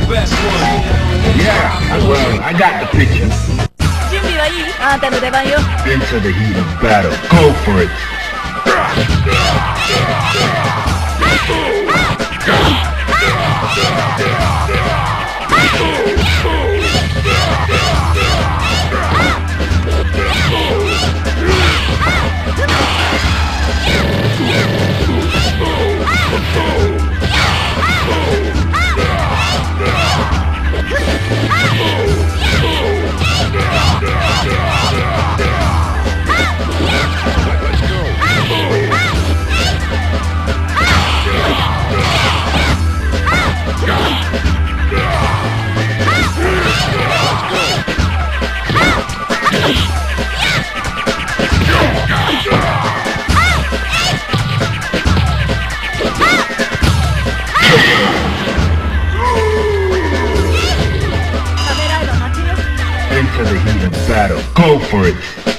best one. Yeah, well, I got the picture. 準備はいい？あんたの出番よ。 Into the heat of battle. Go for it. Into the heat of battle. Go for it.